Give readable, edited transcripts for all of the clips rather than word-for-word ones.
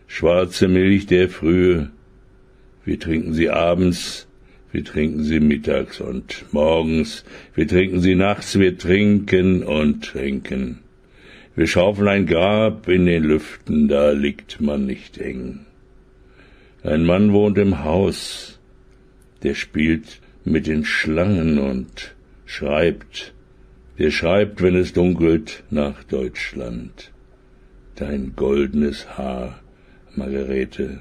schwarze Milch der Frühe, wir trinken sie abends, wir trinken sie mittags und morgens, wir trinken sie nachts, wir trinken und trinken. Wir schaufeln ein Grab in den Lüften, da liegt man nicht eng. Ein Mann wohnt im Haus, der spielt mit den Schlangen und schreibt, der schreibt, wenn es dunkelt, nach Deutschland. Dein goldenes Haar, Margarete.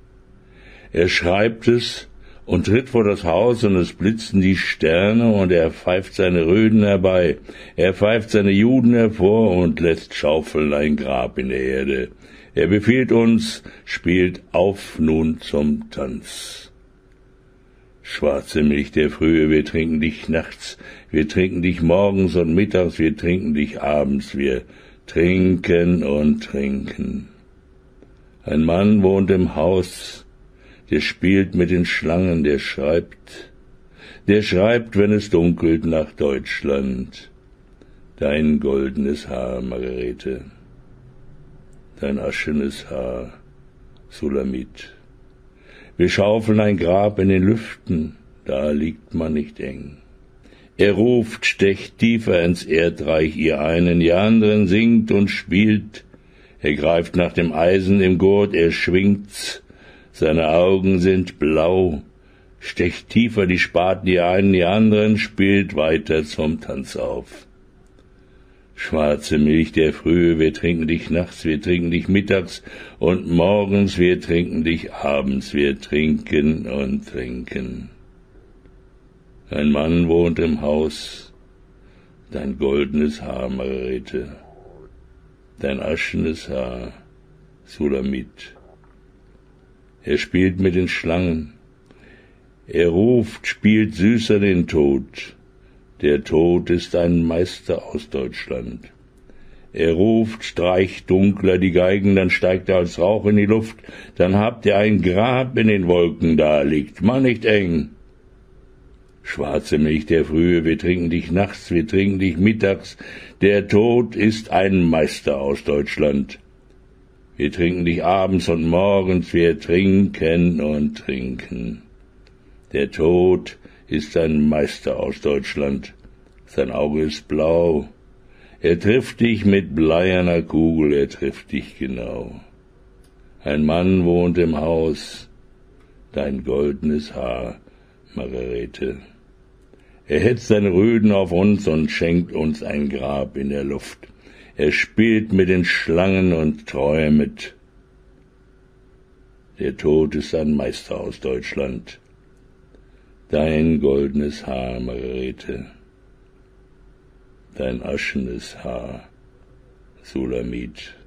Er schreibt es und tritt vor das Haus, und es blitzen die Sterne, und er pfeift seine Röden herbei, er pfeift seine Juden hervor und lässt schaufeln ein Grab in der Erde. Er befiehlt uns, spielt auf nun zum Tanz. Schwarze Milch der Frühe, wir trinken dich nachts, wir trinken dich morgens und mittags, wir trinken dich abends, wir trinken und trinken. Ein Mann wohnt im Haus, der spielt mit den Schlangen, der schreibt, wenn es dunkelt, nach Deutschland. Dein goldenes Haar, Margarete, dein aschenes Haar, Sulamit. Wir schaufeln ein Grab in den Lüften, da liegt man nicht eng. Er ruft, stecht tiefer ins Erdreich, ihr einen, ihr anderen singt und spielt. Er greift nach dem Eisen im Gurt, er schwingt's, seine Augen sind blau, stecht tiefer die Spaten, ihr einen, ihr anderen, spielt weiter zum Tanz auf. Schwarze Milch der Frühe, wir trinken dich nachts, wir trinken dich mittags und morgens, wir trinken dich abends, wir trinken und trinken. Ein Mann wohnt im Haus, dein goldenes Haar, Margarete, dein aschenes Haar, Sulamit. Er spielt mit den Schlangen, er ruft, spielt süßer den Tod. Der Tod ist ein Meister aus Deutschland. Er ruft, streicht dunkler die Geigen, dann steigt er als Rauch in die Luft, dann habt ihr ein Grab in den Wolken, da liegt man nicht eng. Schwarze Milch der Frühe, wir trinken dich nachts, wir trinken dich mittags, der Tod ist ein Meister aus Deutschland. Wir trinken dich abends und morgens, wir trinken und trinken. Der Tod ist ein Meister aus Deutschland, sein Auge ist blau, er trifft dich mit bleierner Kugel, er trifft dich genau. Ein Mann wohnt im Haus, dein goldenes Haar, Margarete. Er hetzt seine Rüden auf uns und schenkt uns ein Grab in der Luft. Er spielt mit den Schlangen und träumet. Der Tod ist ein Meister aus Deutschland. Dein goldenes Haar, Margarete, dein aschenes Haar, Sulamit.